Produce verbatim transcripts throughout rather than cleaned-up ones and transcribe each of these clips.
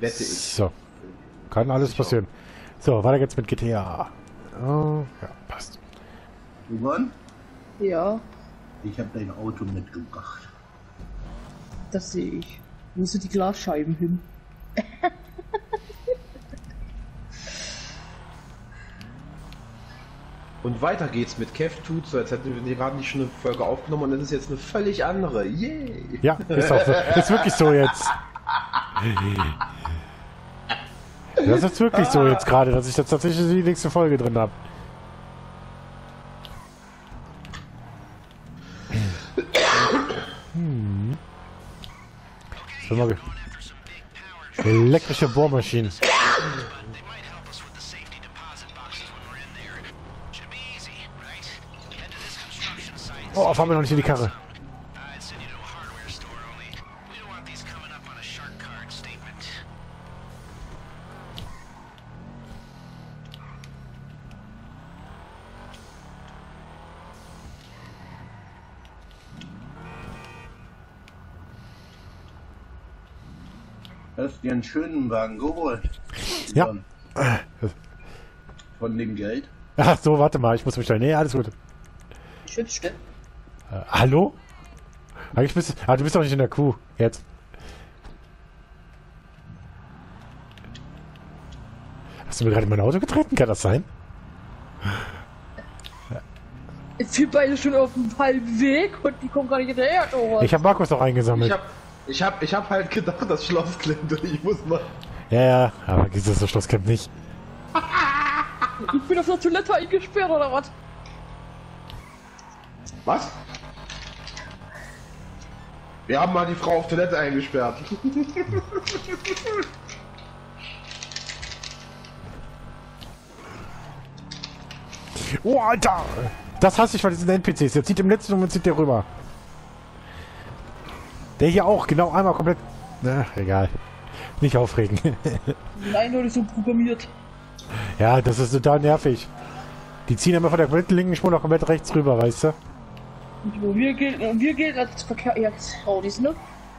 Wette ich. So. Kann alles passieren. So, weiter geht's mit G T A. Oh, ja, passt. Yvonne? Ja, Ich habe dein Auto mitgebracht. das sehe ich. Wo sind die Glasscheiben hin? Und weiter geht's mit Kev tut so, als hätten wir gerade nicht schon eine Folge aufgenommen und das ist jetzt eine völlig andere. Yay! Ja, ist auch so. Ist wirklich so jetzt. Das ist wirklich so jetzt gerade, dass ich jetzt tatsächlich die nächste Folge drin habe. Hm. So, mal elektrische Bohrmaschinen. Oh, fahren wir noch nicht in die Karre. Hast dir einen schönen Wagen geholt? Ja. Von, von dem Geld? Ach so, warte mal, ich muss mich stellen. Nee, alles gut. Schützt, stimmt. Äh, hallo? Eigentlich bist, ah, du bist doch nicht in der Kuh. Jetzt. Hast du mir gerade in mein Auto getreten? Kann das sein? Jetzt sind beide schon auf dem halben Weg und die kommen gar nicht hinterher. Oh, Ich habe Markus doch eingesammelt. Ich hab, ich hab, ich hab halt gedacht, das Schloss klemmt und ich muss mal. Ja, ja, aber dieses Schloss kennt nicht. ich bin auf der Toilette eingesperrt oder was? Was? Wir haben mal die Frau auf Toilette eingesperrt. Oh, Alter! Das hasse ich bei diesen N P Cs. Jetzt zieht im letzten Moment zieht der rüber. Der hier auch, genau einmal komplett. Na, egal. Nicht aufregen. Nein, Leute, so programmiert. Ja, das ist total nervig. Die ziehen immer von der kompletten linken Spur noch komplett rechts rüber, weißt du? Und wo wir gelten, wir gelten als Verkehrsautos, ne?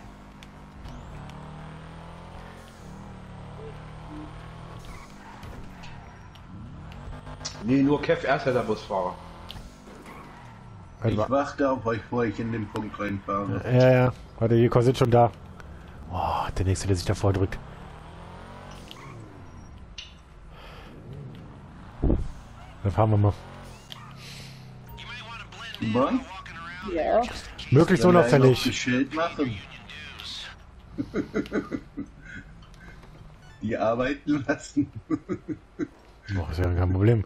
Nee, nur Kev, er ist ja der Busfahrer. Ich warte auf euch, bevor ich in den Punkt reinfahre. Ja, ja. Warte, die sind schon da. Oh, der nächste, der sich davor drückt. Dann fahren wir mal. Yvonne? Ja. Möglichst Soll ich noch unauffällig. ein Schild machen? Die arbeiten lassen. Boah, ist ja kein Problem.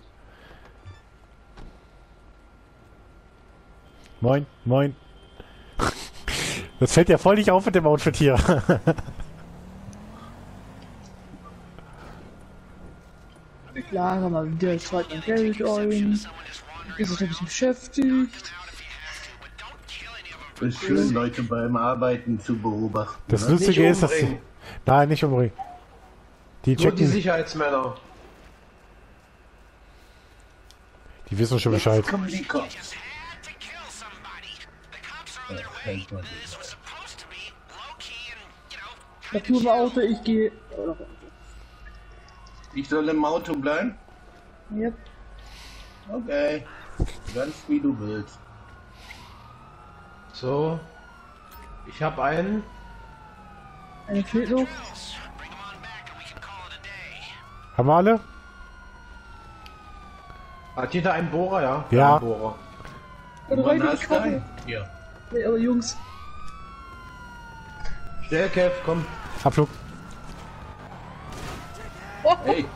Moin, moin. Das fällt ja voll nicht auf mit dem Outfit hier. Klar, kann man wieder zahlt mein Geld ein. Ist sich ein bisschen beschäftigt. Es ist schön, Leute beim Arbeiten zu beobachten. Das ne? Lustige Nicht ist, dass... umbringen. Nein, nicht umbringen. Die Nur die checken... Sicherheitsmänner. Die wissen schon Bescheid. Jetzt kommen die Cops. Ja, kennt man nicht. Da tun wir Auto, ich gehe. Ich soll im Auto bleiben? Yep. Okay. Ganz wie du willst. So. Ich habe einen. Eine fehlt noch. Haben wir alle? Hat jeder einen Bohrer, ja? Ja. Einen Bohrer. Oder Wann rein in die hast du Karre. einen? Ja. Nee, aber Jungs. Schnell, Kev, komm. Abflug. Oh, Hey,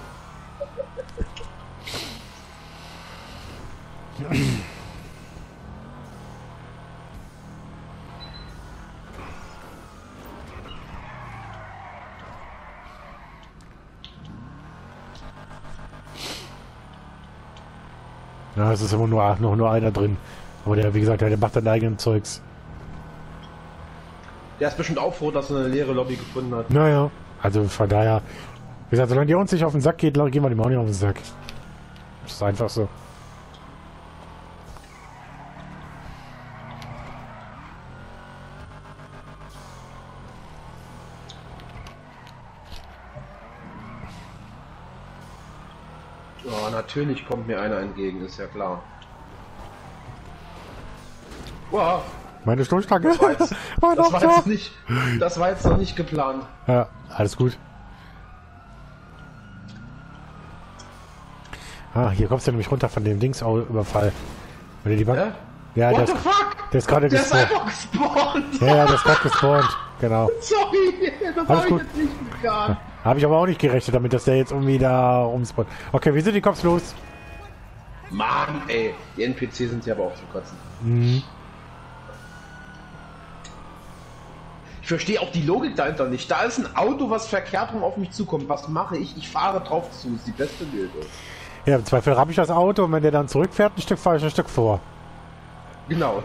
Ja, es ist immer nur, noch nur einer drin. Aber der, wie gesagt, der, der macht sein eigenen Zeugs. Der ist bestimmt auch froh, dass er eine leere Lobby gefunden hat. Naja, also von daher, wie gesagt, solange die uns nicht auf den Sack geht, gehen wir dem auch nicht auf den Sack. Das ist einfach so. Natürlich kommt mir einer entgegen, ist ja klar. Wow, Meine Stoßstange. das war jetzt, Mein das war Opfer. jetzt nicht, das war jetzt noch nicht geplant. Ja, alles gut. Ah, hier kommst du nämlich runter von dem Dings-Überfall. Wenn du die Bank... Hä? Ja, der What ist, the fuck? der ist gerade Der ist gespawnt. einfach gespawnt. Ja, ja, der ist gerade gespawnt. Genau. Sorry, das Alles habe ich gut. jetzt nicht getan. Habe ich aber auch nicht gerechnet damit, dass der jetzt irgendwie da rumspawnt. Okay, wie sind die Cops los? Mann, ey, die N P C sind ja aber auch zu kotzen. Mhm. Ich verstehe auch die Logik dahinter nicht. Da ist ein Auto, was verkehrt rum auf mich zukommt. Was mache ich? Ich fahre drauf zu. Ist die beste Lösung. Ja, im Zweifel habe ich das Auto und wenn der dann zurückfährt, ein Stück fahre ich ein Stück vor. Genau.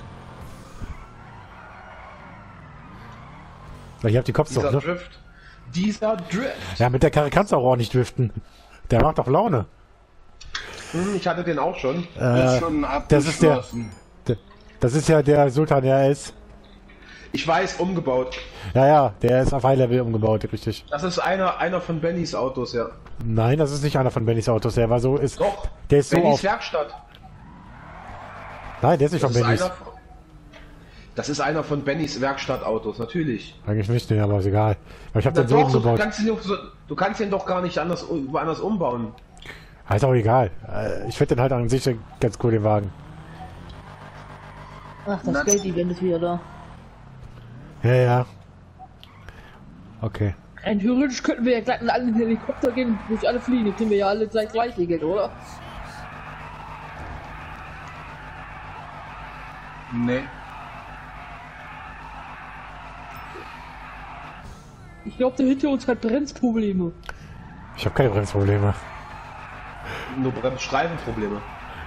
Weil ich habe die Cops Dieser doch, ne? Drift. Dieser Drift. Ja, mit der Karre kannst du auch nicht driften. Der macht doch Laune. Hm, ich hatte den auch schon. Äh, Ist schon das ist der, abgeschlossen. der... Das ist ja der Sultan, der ist... Ich weiß, umgebaut. Ja, ja, der ist auf High Level umgebaut, richtig. Das ist einer, einer von Bennys Autos, ja. Nein, das ist nicht einer von Bennys Autos, der war so... ist. Doch. Der ist so Bennys auf... Werkstatt. Nein, der ist nicht Das von ist, Bennys. einer, das ist einer von Bennys Werkstattautos, natürlich. Eigentlich nicht, nee, aber ist egal. Aber ich habe Na den so doch, du, umgebaut. kannst ihn, doch so- du kannst ihn doch gar nicht anders, woanders umbauen. Ah, ist auch egal. Äh, Ich finde den halt an sich ganz cool, den Wagen. Ach, das Geld-Event ist wieder da. Ja, ja. Okay. Rein theoretisch könnten wir ja gleich mit allen Helikopter gehen, durch alle fliegen. Dann kriegen wir ja alle gleich gleich Geld, oder? Nee. Ich glaube, der hinter uns hat Bremsprobleme. Ich habe keine Bremsprobleme. Nur Bremsstreifenprobleme.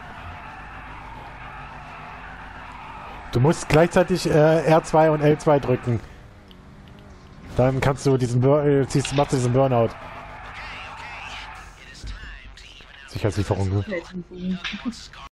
Du musst gleichzeitig äh, R zwei und L zwei drücken. Dann kannst du diesen Bur äh, ziehst, machst du diesen Burnout. Sicherheitslieferung, ne?